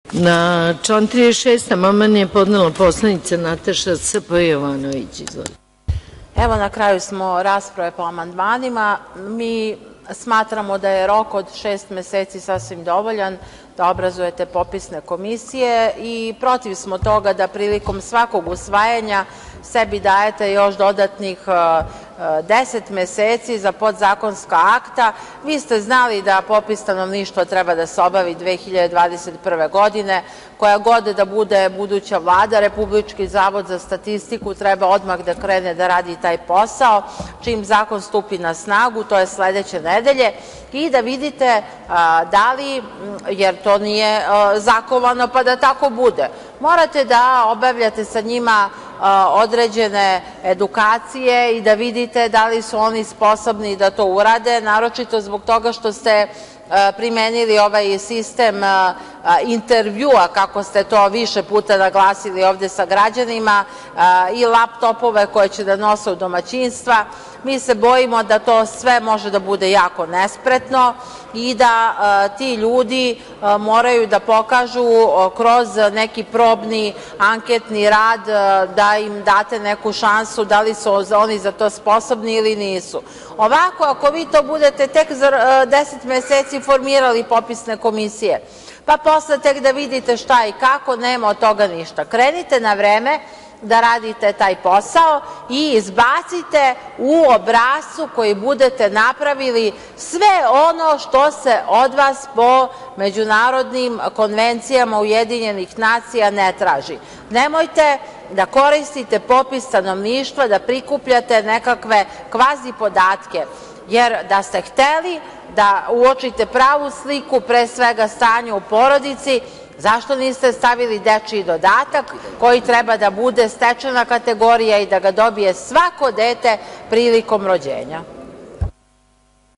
Na član 36. amandman je podnela poslanica Nataša Sp. Jovanović. Izvolite. Evo, na kraju smo rasprave po amandmanima. Mi smatramo da je rok od 6 meseci sasvim dovoljan da obrazujete popisne komisije i protiv smo toga da prilikom svakog usvajanja sebi dajete još dodatnih 10 meseci za podzakonska akta. Vi ste znali da popis stanovništva treba da se obavi 2021. godine. Koja god da bude buduća Vlada, Republički zavod za statistiku treba odmah da krene da radi taj posao čim zakon stupi na snagu, to je sledeće nedelje, i da vidite da li, jer to nije zakovano pa da tako bude, morate da obavljate sa njima određene edukacije i da vidite da li su oni sposobni da to urade, naročito zbog toga što ste primenili ovaj sistem intervjua, kako ste to više puta naglasili ovde sa građanima, i laptopove koje će da nose u domaćinstva. Mi se bojimo da to sve može da bude jako nespretno i da ti ljudi moraju da pokažu kroz neki probni anketni rad, da im date neku šansu da li su oni za to sposobni ili nisu. Ovako, ako vi to budete tek za 10 meseci formirali popisne komisije, pa posle tek da vidite šta i kako, nema od toga ništa. Krenite na vreme da radite taj posao i izbacite u obrascu koji budete napravili sve ono što se od vas po međunarodnim konvencijama Ujedinjenih nacija ne traži. Nemojte da koristite popis stanovništva, da prikupljate nekakve kvazi podatke, jer da ste hteli da uočite pravu sliku, pre svega stanja u porodici, zašto niste stavili dečiji dodatak koji treba da bude stečena kategorija i da ga dobije svako dete prilikom rođenja?